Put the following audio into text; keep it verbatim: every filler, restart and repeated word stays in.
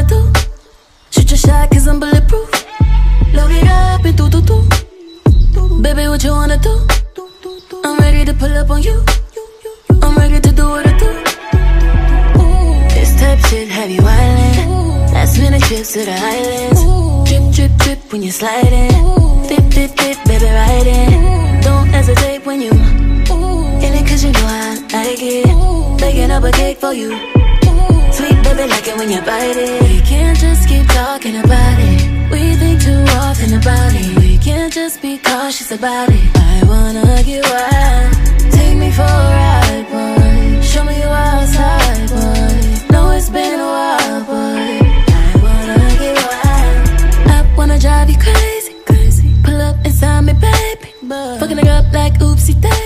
wanna do? Shoot your shot cause I'm bulletproof. Load it up and do do do. Baby, what you wanna do? I'm ready to pull up on you. I'm ready to do what I do. This type shit have you island. Last minute trips to the islands. Drip, drip, drip when you're sliding. Dip, dip, dip, baby, ride in. Don't hesitate when you in it cause you know I like it. Baking up a cake for you. Sweet baby, like it when you bite it. We can't just keep talking about it. We think too often about it. We can't just be cautious about it. I wanna get wild. Take me for a ride, boy. Show me you outside, boy. Know it's been a while, boy. I wanna get wild. I wanna drive you crazy, crazy. Pull up inside me, baby. Fucking it up like oopsie daisy.